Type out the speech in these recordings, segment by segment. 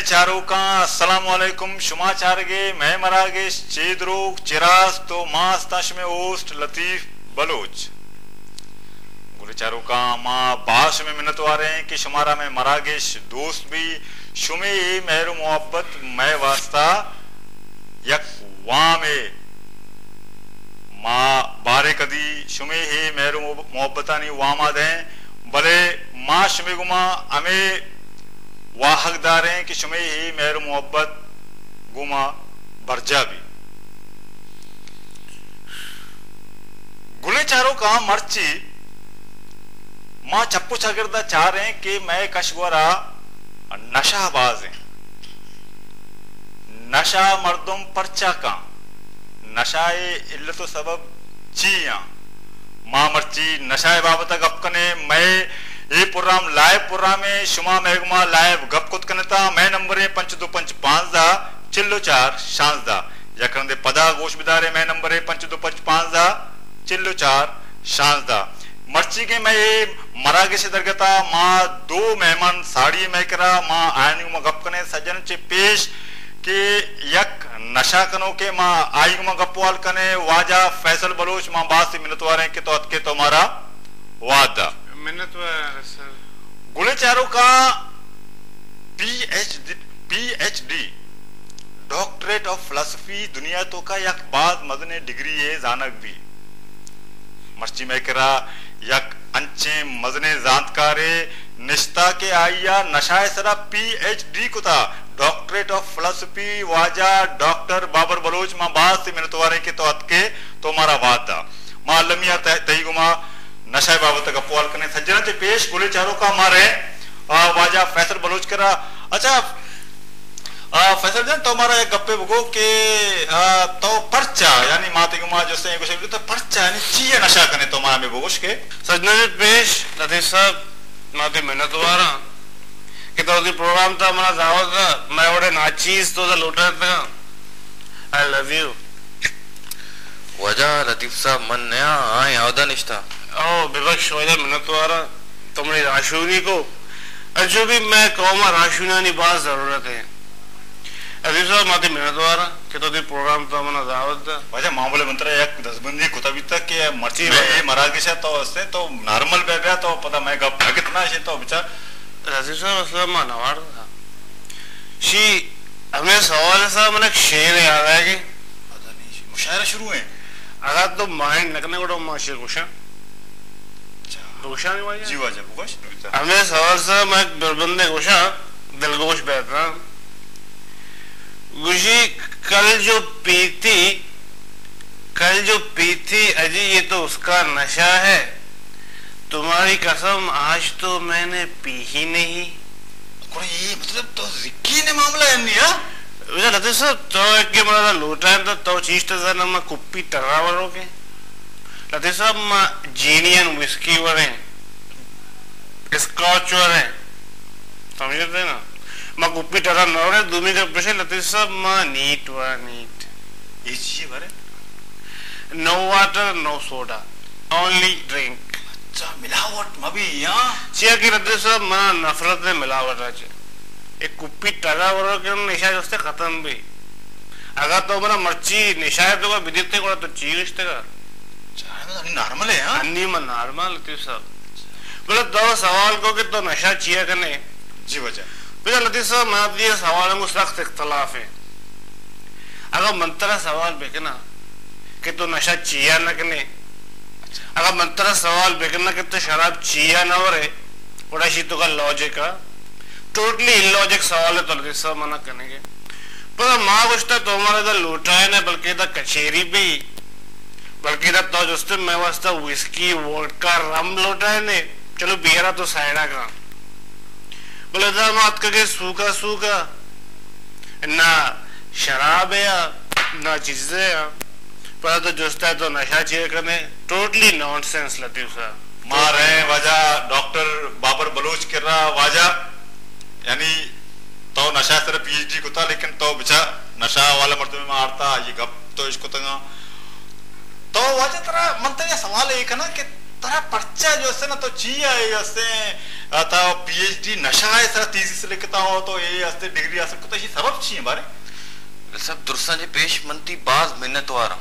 चारों का अस्सलामुअलैकुम शुमा चारगे मैं मरागे चेदरोग चिरास तो मास तश में ओस्ट लतीफ बलोच गुले चारों का माँ बाश में मिन्नत वारे हैं कि शुमारा में मरागेश दोस्त भी शुमे मेहर मोहब्बत मैं वास्ता यक वामे माँ बारे कदी शुमे ही मेहर मोहब्बता नहीं वामा दें भले माँ शुमे गुमा हमें वाह हकदार हैं कि शुमे ही मेहर मोहब्बत गुमा बरजा भी गुले चारों का मर्ची माँ चप्पू चगिरदा चाह रहे हैं कि मैं कशगोरा नशाबाज हैं नशा मर्दुम परचा का नशाए इल्लतो सबब चिया माँ मर्ची नशाए बाबत गपकने मैं ये प्रोग्राम लाइव प्रोग्राम है शुमा मेघमा लाइव गप कुत कनता मैं नंबर है 5255 दा चिल्लो 4 शांस दा यकरन दे पदा गोश बिदारे मैं नंबर है 5255 दा चिल्लो 4 शांस दा मर्ची के मैं ये मरागे से दरगता माँ दो मेहमान साड़ी में करा माँ आयन में गप कने सजन चे पेश के यक नशा कनो के माँ आयु में गपवाल कने वाजा फैसल बलोच माँ बात से मिनतवारे के तो अतके तुम्हारा वादा सर गुले चारों का पीएचडी डॉक्टरेट ऑफ फिलोसफी दुनिया तो का यक बाद मदने डिग्री है जानक भी मर्ची में करा यक अंचे मजने जानकारे निश्ता के आइया नशाए सरा पीएचडी को था डॉक्टरेट ऑफ फिलोसफी वाजा डॉक्टर बाबर बलोच माँ बात से मिनतवारे के तो अतके तो हमारा वादा माँ लमिया तही गुमा नशा बाबत गपवाल करने सज्जन से पेश गुले चारों का मारे वाजा फैसल बलोच करा अच्छा फैसल जन तो हमारा एक गप्पे बगो के तो पर्चा यानी माते गुमा जैसे तो पर्चा यानी चीज़ नशा करने तो हमारा में बगोश के सज्जन से पेश लतीफ साहब माते मेहनत वारा कि तो दी प्रोग्राम था हमारा दावत था मैं बड़े नाचीज तो लौटा था आई लव यू वजह लतीफ साहब मन नया आए आवदा निष्ठा ओ विवक्ष वजह मिन्नत वारा तुमने राशुनी को अजो भी मैं कौमा राशुना नहीं बात जरूरत है अभी साहब माते मिन्नत वारा कि तो दी प्रोग्राम तो हमारा दावत था वजह मामले मंत्र एक 10 बंदी कुतबी तक के मर्ची में मरागे से तो उससे तो नॉर्मल बैठ गया तो पता मैं गप कितना है तो बेचारा लतीफ साहब असलम मानवाड़ था शी हमें सवाल साहब मैंने शेर याद है कि पता नहीं मुशायरा शुरू है अगर तो माइंड नकने को माशे कुछ दोषा नहीं वाला जी वाजा बुगश हमें सवाल सा मैं बंदे गोशा दिलगोश बैठना गुशी कल जो पीती अजी ये तो उसका नशा है तुम्हारी कसम आज तो मैंने पी ही नहीं ये मतलब तो जिक्की ने मामला है नहीं यार वजह लते साहब तो एक के मरा लोटा है तो चीज तो जरा ना कुप्पी टर्रा वरोगे लते साहब माँ जीनियन विस्की वरे स्कॉच वरे समझते ना माँ कुप्पी टर्रा न वरे दूमी का प्रश्न लते साहब माँ नीट ये चीज़ वरे no water no soda only drink अच्छा मिलावट मभी यहाँ चिया की लते साहब माँ नफरत में मिलावट है एक कुप्पी टगा वरो के निशा जस्ते खत्म भी अगर तो मना मर्ची निशा है तो का विदित को तो चीज ते का चाहे नॉर्मल है हां अन्नी में नॉर्मल लतीफ साहब बोले दो सवाल को कि तो नशा चिया करने जी वजह बोले लतीफ साहब मैं दिए सवालों को सख्त इख्तिलाफ है अगर मंत्रा सवाल बेकना कि तो नशा चिया न करने अगर मंत्रा सवाल बेकना कि तो शराब चिया न हो रहे बड़ा शी तो का लॉजिक का टोटली इलॉजिक सवाल है तो लतीफ साहब मना करेंगे पर माँ गुस्ता तो हमारे इधर लूटा है ना बल्कि इधर कचेरी भी बल्कि इधर तो जस्ते मैं वास्ता विस्की वोडका रम लूटा है ने चलो बियरा तो साइडा का बोले इधर मात करके सूखा ना शराब है या ना चीजें है पर तो जस्ता तो नशा चाहिए करने टोटली नॉनसेंस लतीफ साहब मार रहे वजह डॉक्टर बाबर बलोच कर रहा वाजा यानी तो नशा सिर्फ पीएचडी को था लेकिन तो बिचा नशा वाला मर्द में मारता ये गप तो इसको तो वजह तरह मन तो ये सवाल एक है ना कि तरह पर्चा जो है ना तो चाहिए आता पीएचडी नशा है सर थीसिस लिखता हो तो ये असते डिग्री हासिल करता ही सबब छी बारे सब दुर्सा जे पेश मनती बाज मिन्नत वारा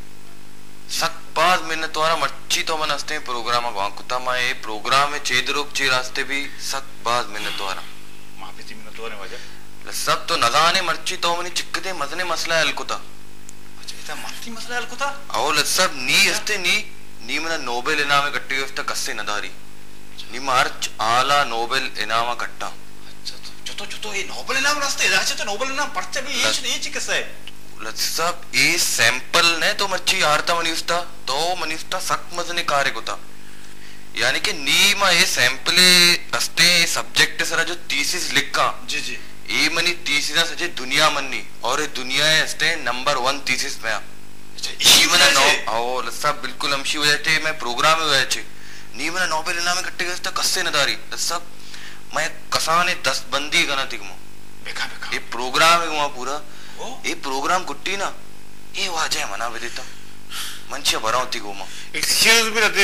सक बाज मिन्नत वारा मच्छी तो मन असते प्रोग्राम वांकुता माए प्रोग्राम में चेदरोक चे रास्ते भी सक बाज मिन्नत वारा मां पे मिन्नत वारे वजह सब तो नगाने मर्ची तो मनी चिक्कते मजने मसला अलकुता अच्छा इता मर्ची मसला अलकुता औल सब नी अस्ते नी मना नोबेल इनाम गट्टी वस्ता कस्से नदारी नी मार्च आला नोबेल इनाम गट्टा अच्छा तो ये नोबेल इनाम रास्ते राचे तो नोबेल इनाम पर्चे भी ये चिकित्सा है सब ये सैंपल ने तो मच्छी आरता मनिस्ता सक मजने कार्य कोता यानी कि नीमा ये सैंपले अस्ते सब्जेक्ट सरा जो थीसिस लिखा जी ये मनी थीसिस सजे दुनिया मन्नी और ये दुनिया है अस्ते नंबर 1 थीसिस में अच्छा इसी मना नो और सब बिल्कुल हमशी हो जाते मैं प्रोग्राम में हो जाते नी मना नोबेल इनाम कट्टे गस्ता कस्से नदारी सब मैं कसाने 10 बंदी गना तिगमो बेका ये प्रोग्राम है वहां पूरा ये प्रोग्राम गुट्टी ना ये वाजे मना बेदेता मंचे भरावती गोमा एक्सक्यूज भी रहते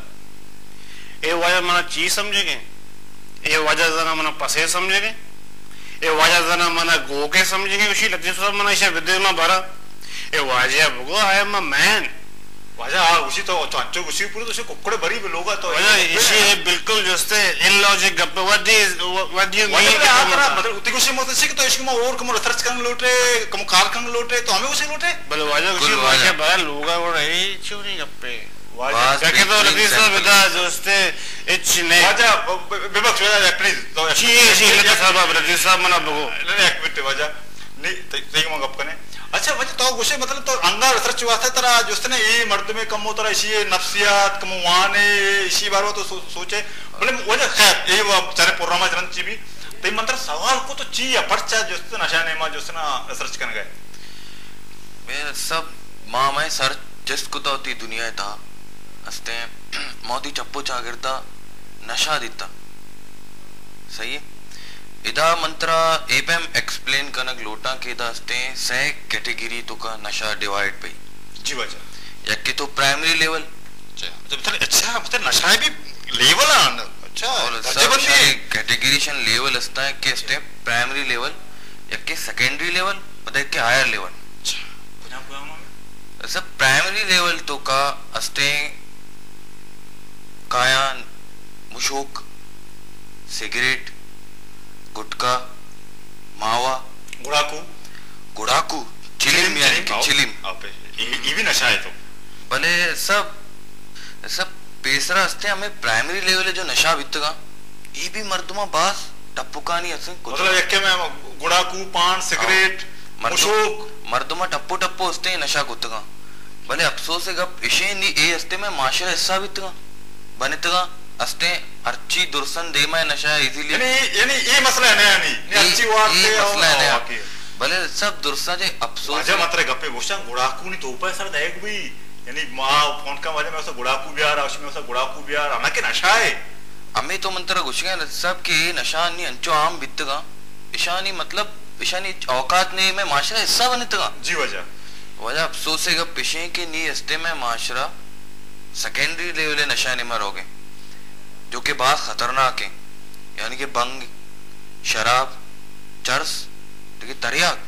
साहब ये वाजा मना चीज समझेंगे ये वाजा जना मना पसे समझेंगे ये वाजा जना मना गोके समझेंगे उसी लगते साहब मना इसे विदेश में भरा ये वाजा बगो आई एम अ मैन वाजा उसी तो चांचो उसी पूरे तो उसे कुकड़े भरी भी लोगा तो वाजा इसी है बिल्कुल जस्ते इन लॉजिक गप्पे व्हाट डू यू मीन मतलब उतनी कुछ मत से कि तो इसको और कम रिसर्च करने लोटे कम कार करने लोटे तो हमें उसे लोटे बल वाजा उसी वाजा बड़ा लोगा वो रहे क्यों नहीं गप्पे वाजा क्या तो लगती साहब बेटा जस्ते इच ने वाजा बेबक वाजा प्लीज तो ची लगता साहब लगती साहब मना बगो नहीं एक मिनट वाजा नहीं तेग मग गप कने अच्छा वजह तो गुस्से मतलब तो अंगा रिसर्च वास्ते तरा जोस्ते ये मर्द में कम होता इसी नफ्सियात कम वाने इसी बार वो तो सोचे बोले वजह खैर ये वो सारे प्रोग्राम चलन ची भी तो मंत्र सवाल को तो ची या पर्चा जोस्ते नशा ने मा जोस्ते ना रिसर्च करने गए मैं सब मां मैं सर जिस को तो ती दुनिया था अस्ते मोदी चप्पू चागिरता नशा दिता सही है इदा मंत्रा एपम एक्सप्लेन कनक लोटा के दास्ते से कैटेगरी तो का नशा डिवाइड पे जी वजह एक के तो प्राइमरी लेवल अच्छा मतलब नशा भी लेवल आन अच्छा और सब कैटेगरीशन लेवल असता है के स्टेप प्राइमरी लेवल एक के सेकेंडरी लेवल पता है के हायर लेवल अच्छा सब प्राइमरी लेवल तो का अस्ते कायान मुशोक सिगरेट गुटका मावा गुड़ाकू चिलिम यानी कि चिलिम ये भी नशा है तो भले सब पेसरा हस्ते हमें प्राइमरी लेवल जो नशा बितगा ये भी मर्दमा बास टप्पुकानी असे मतलब एक के में गुड़ाकू पान सिगरेट मुशोक मर्दमा टप्पू हस्ते नशा गुतगा भले अफसोस है गप इशे नी ए हस्ते में माशरा हिस्सा बितगा बनेतगा अस्ते अर्ची दुर्सन दे में नशा इजीली यानी ये मसला है नहीं अर्ची वार्ते मसला है भले सब दुर्सा जे अफसोस वाजा मात्र गप्पे बोशा गुड़ाकू नी तो ऊपर सर देख भी यानी मां फोन का वाजे में ऐसा गुड़ाकू भी आ रहा उसमें ऐसा गुड़ाकू भी आ रहा हमें के नशा है हमें तो मंत्र घुसगा सब के नशा नी अंचो आम बितगा ईशानी मतलब ईशानी औकात ने में माशरा हिस्सा बनतगा जी वजह अफसोस है गप पिशे के नी हस्ते में माशरा सेकेंडरी लेवल नशा ने मरोगे जो कि बहुत खतरनाक है यानी कि बंग शराब चरस देखिए तरियाक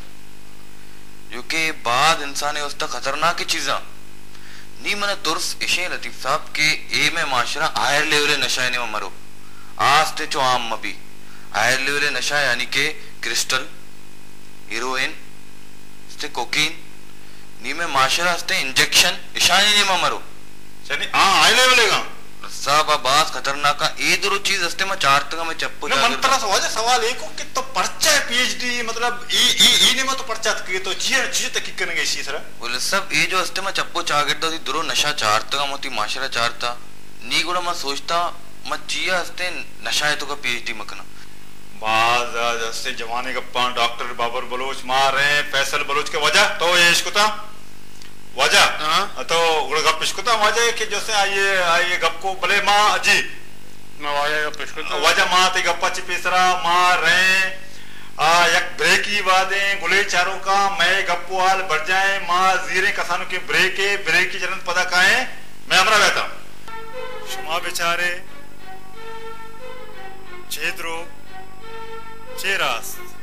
जो कि बाद इंसान है उसका खतरनाक चीजा नी मन दुर्स इशे लतीफ साहब के ए में माशरा हायर लेवल नशा ने मरो आस्ते चो आम मबी हायर लेवल नशा यानी कि क्रिस्टल हीरोइन से कोकीन नी में माशरा हस्ते इंजेक्शन इशानी ने मरो यानी हाई लेवल है सब बास खतरनाक ए दो चीज हस्ते में चार तक में चप्पू मंत्रा सवाल एक कि तो पर्चा है पीएचडी मतलब ई ने में तो पर्चा के तो चीज तक करने इसी तरह बोले सब ए जो हस्ते में चप्पू चागेट दी दुरो नशा चार तक मोती माशरा चार था नी गुड़ा मैं सोचता मैं चिया हस्ते नशा है तो का पीएचडी मकना बाज हस्ते जमाने का डॉक्टर बाबर बलोच मार रहे हैं फैसल बलोच के वजह तो ये इसको था वजह तो गप पिछकुता वजह कि जैसे आइए गप को भले माँ जी मैं वजह गप पिछकुता वजह माँ ते गप्पा चिपेसरा मार रहे एक ब्रेक ही वादे गुले चारों का मैं गप्पुआल बढ़ जाए माँ जीरे कसानों के ब्रेक की जनन पता काहे मैं हमरा बैठा शुमा बेचारे हृदरोग, चेहरा